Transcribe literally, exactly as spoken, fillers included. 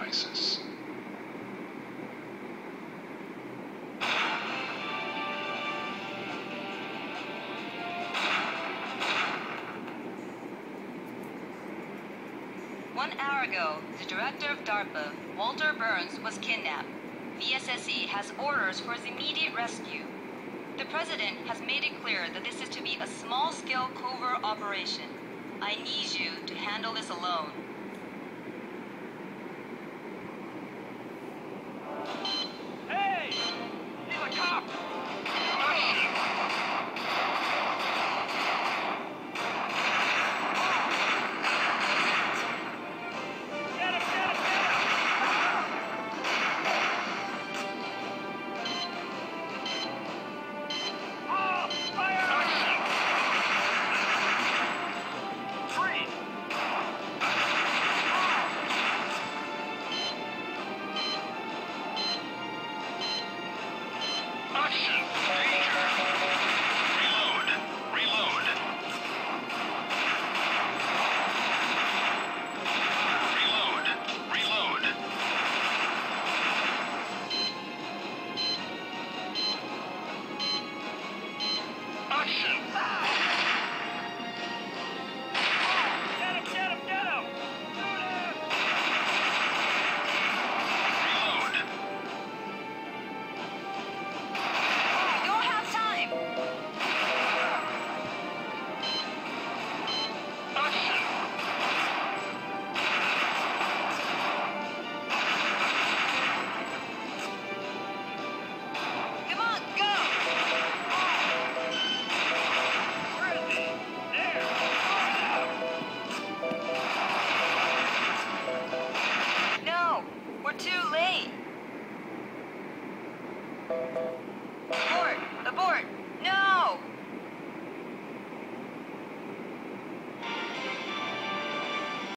crisis. One hour ago, the director of DARPA, Walter Burns, was kidnapped. V S S E has orders for his immediate rescue. The President has made it clear that this is to be a small-scale covert operation. I need you to handle this alone.